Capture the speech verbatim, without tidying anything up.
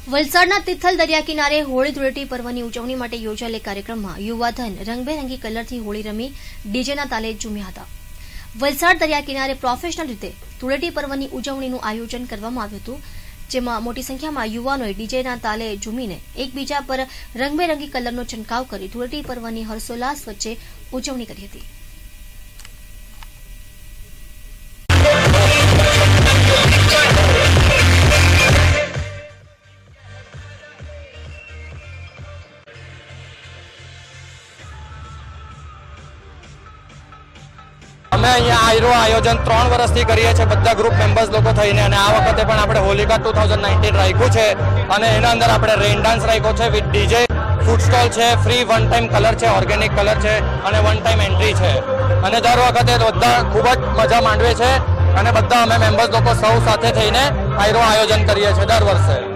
વલસાડના તિથલ દરિયા કિનારે હોળી ધૂળેટી પર્વની ઉજવણી માટે યોજાયેલ કાર્યક્રમમાં યુવાધન રંગબેરંગી કલરથી હોળી રમી ડીજેના તાલે ઝૂમ્યા હતા। વલસાડ દરિયા કિનારે પ્રોફેશનલ રીતે ધૂળેટી પર્વની ઉજવણીનું આયોજન કરવામાં આવ્યું હતું, જેમાં મોટી સંખ્યામાં યુવાનોએ ડીજેના તાલે ઝૂમીને એકબીજા પર રંગબેરંગી કલરનો છંટકાવ કરી ધૂળેટી પર્વની હર્ષોલ્લાસ વચ્ચે ઉજવણી કરી હતી। અમે અહીંયા આયરો આયોજન ત્રણ વર્ષથી કરીએ છીએ બધા ગ્રુપ મેમ્બર્સ લોકો થઈને, અને આ વખતે પણ આપણે હોલિકા ટુ થાઉઝન્ડ નાઇન્ટીન રાખ્યું છે અને એના અંદર આપણે રેઇન ડાન્સ રાખ્યો છે વિથ ડીજે, ફૂડ સ્ટોલ છે, ફ્રી વન ટાઈમ કલર છે, ઓર્ગેનિક કલર છે અને વન ટાઈમ એન્ટ્રી છે। અને દર વખતે બધા ખૂબ જ મજા માંડવે છે અને બધા અમે મેમ્બર્સ લોકો સૌ સાથે થઈને આયરો આયોજન કરીએ છીએ દર વર્ષે।